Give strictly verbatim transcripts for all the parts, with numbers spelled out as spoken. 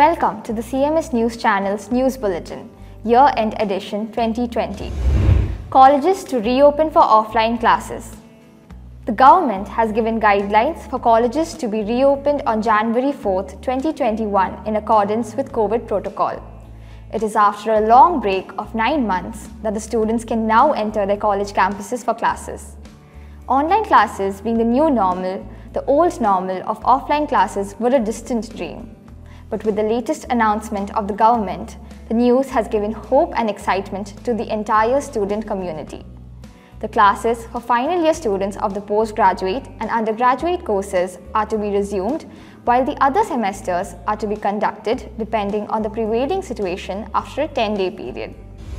Welcome to the C M S News Channel's News Bulletin, Year-End Edition twenty twenty. Colleges to reopen for offline classes. The government has given guidelines for colleges to be reopened on January fourth, twenty twenty-one in accordance with COVID protocol. It is after a long break of nine months that the students can now enter their college campuses for classes. Online classes being the new normal, the old normal of offline classes were a distant dream. But with the latest announcement of the government, the news has given hope and excitement to the entire student community. The classes for final year students of the postgraduate and undergraduate courses are to be resumed, while the other semesters are to be conducted depending on the prevailing situation after a ten-day period.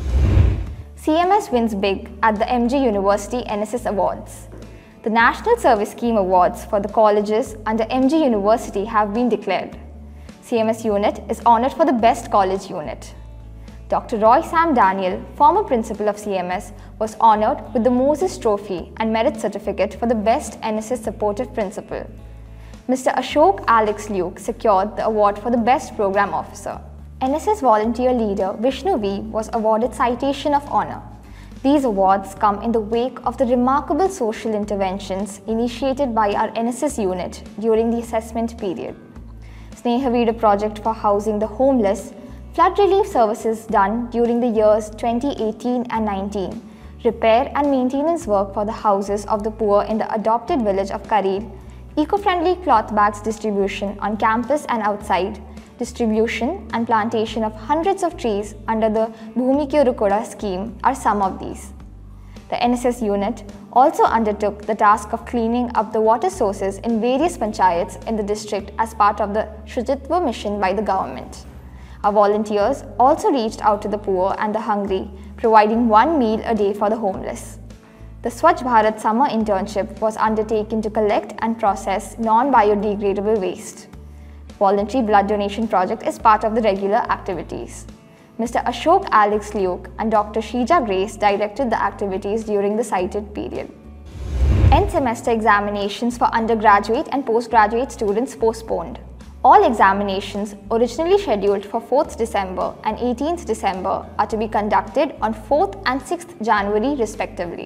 C M S wins big at the M G University N S S Awards. The National Service Scheme Awards for the colleges under M G University have been declared. C M S unit is honoured for the Best College Unit. Doctor Roy Sam Daniel, former principal of C M S, was honoured with the Moses Trophy and Merit Certificate for the Best N S S Supportive Principal. Mister Ashok Alex Luke secured the award for the Best Program Officer. N S S volunteer leader Vishnu V was awarded Citation of Honour. These awards come in the wake of the remarkable social interventions initiated by our N S S unit during the assessment period. Snehaveeda project for housing the homeless, flood relief services done during the years twenty eighteen and nineteen, repair and maintenance work for the houses of the poor in the adopted village of Kareel, eco-friendly cloth bags distribution on campus and outside, distribution and plantation of hundreds of trees under the Bhumi Ki Rukoda scheme are some of these. The N S S unit also undertook the task of cleaning up the water sources in various panchayats in the district as part of the Shujitva mission by the government. Our volunteers also reached out to the poor and the hungry, providing one meal a day for the homeless. The Swachh Bharat summer internship was undertaken to collect and process non-biodegradable waste. Voluntary blood donation project is part of the regular activities. Mister Ashok Alex Luke and Doctor Sheeja Grace directed the activities during the cited period. End semester examinations for undergraduate and postgraduate students postponed. All examinations originally scheduled for fourth December and eighteenth December are to be conducted on fourth and sixth January respectively.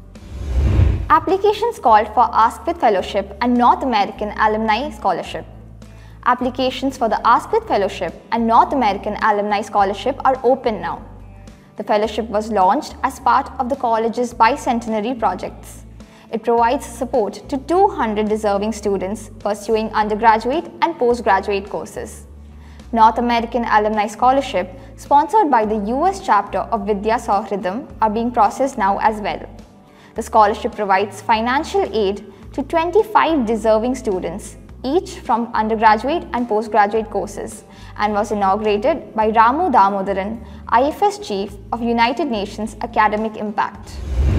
Applications called for AskVid Fellowship and North American Alumni Scholarship. Applications for the AskVid Fellowship and North American Alumni Scholarship are open now. The fellowship was launched as part of the college's bicentenary projects. It provides support to two hundred deserving students pursuing undergraduate and postgraduate courses. North American Alumni Scholarship, sponsored by the U S chapter of Vidya Sauhridam, are being processed now as well. The scholarship provides financial aid to twenty-five deserving students, each from undergraduate and postgraduate courses, and was inaugurated by Ramu Damodaran, I F S Chief of United Nations Academic Impact.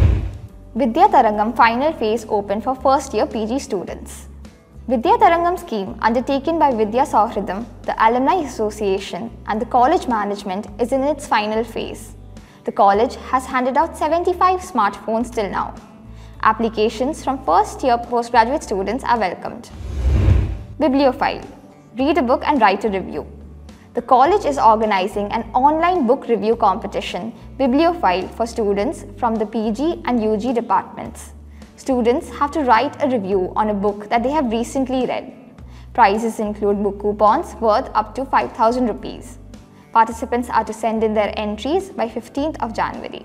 Vidya Tarangam final phase open for first year P G students. Vidya Tarangam scheme undertaken by Vidya Sauhridam, the Alumni Association and the college management is in its final phase. The college has handed out seventy-five smartphones till now. Applications from first year postgraduate students are welcomed. Bibliophile. Read a book and write a review. The college is organizing an online book review competition, Bibliophile, for students from the P G and U G departments. Students have to write a review on a book that they have recently read. Prizes include book coupons worth up to five thousand rupees. Participants are to send in their entries by fifteenth of January.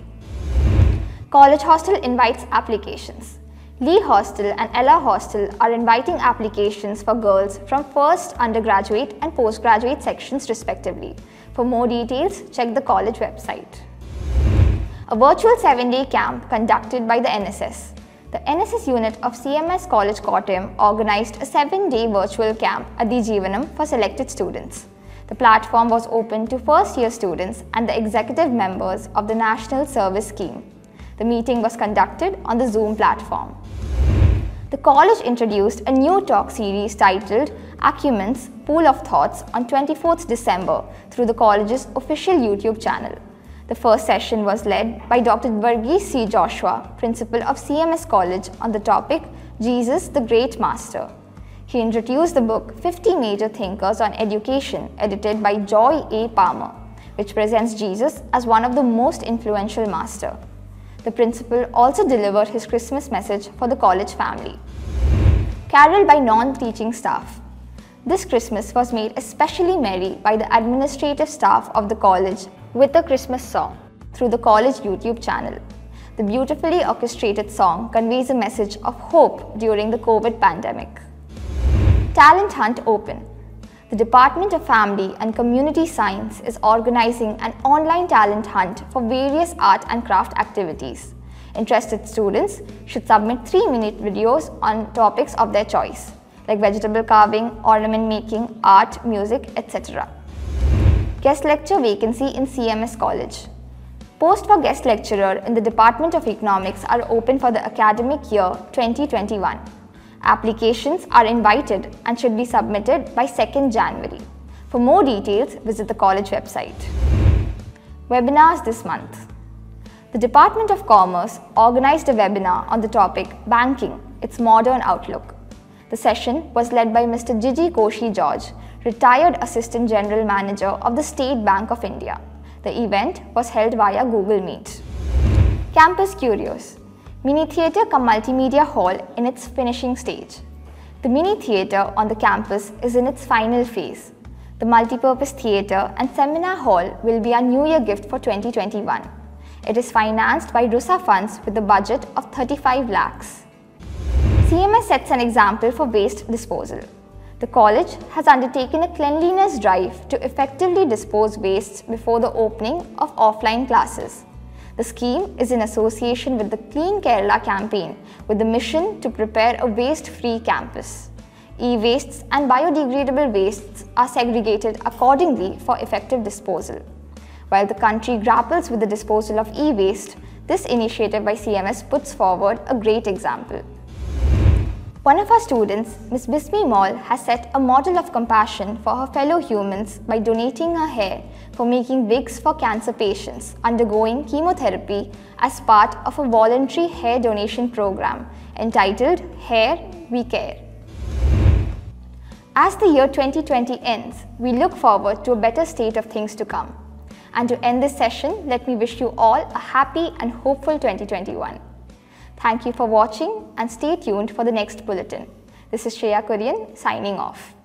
College Hostel invites applications. Lee Hostel and Ella Hostel are inviting applications for girls from first undergraduate and postgraduate sections respectively. For more details, check the college website. A virtual seven-day camp conducted by the N S S. The N S S unit of C M S College Kottayam organized a seven-day virtual camp at the Jeevanam for selected students. The platform was open to first-year students and the executive members of the National Service Scheme. The meeting was conducted on the Zoom platform. The college introduced a new talk series titled Acumen's Pool of Thoughts on twenty-fourth December through the college's official YouTube channel. The first session was led by Doctor Varghese C. Joshua, principal of C M S College, on the topic Jesus the Great Master. He introduced the book fifty Major Thinkers on Education, edited by Joy A. Palmer, which presents Jesus as one of the most influential masters. The principal also delivered his Christmas message for the college family. Carol by non-teaching staff. This Christmas was made especially merry by the administrative staff of the college with a Christmas song through the college YouTube channel. The beautifully orchestrated song conveys a message of hope during the COVID pandemic. Talent Hunt Open. The Department of Family and Community Science is organizing an online talent hunt for various art and craft activities. Interested students should submit three minute videos on topics of their choice, like vegetable carving, ornament making, art, music, et cetera. Guest lecture vacancy in C M S College. Posts for guest lecturer in the Department of Economics are open for the academic year twenty twenty-one. Applications are invited and should be submitted by second January. For more details, visit the college website. Webinars this month. The Department of Commerce organized a webinar on the topic Banking, its Modern Outlook. The session was led by Mister Gigi Koshi George, retired Assistant General Manager of the State Bank of India. The event was held via Google Meet. Campus Curios. Mini Theatre cum Multimedia Hall in its finishing stage. The mini theatre on the campus is in its final phase. The multipurpose theatre and seminar hall will be our New Year gift for twenty twenty-one. It is financed by RUSA funds with a budget of thirty-five lakhs. C M S sets an example for waste disposal. The college has undertaken a cleanliness drive to effectively dispose wastes before the opening of offline classes. The scheme is in association with the Clean Kerala campaign with the mission to prepare a waste-free campus. E-wastes and biodegradable wastes are segregated accordingly for effective disposal. While the country grapples with the disposal of e-waste, this initiative by C M S puts forward a great example. One of our students, Miz Bismi Mall, has set a model of compassion for her fellow humans by donating her hair for making wigs for cancer patients undergoing chemotherapy as part of a voluntary hair donation program entitled Hair We Care. As the year twenty twenty ends, we look forward to a better state of things to come. And to end this session, let me wish you all a happy and hopeful twenty twenty-one. Thank you for watching and stay tuned for the next bulletin. This is Shreya Kurian signing off.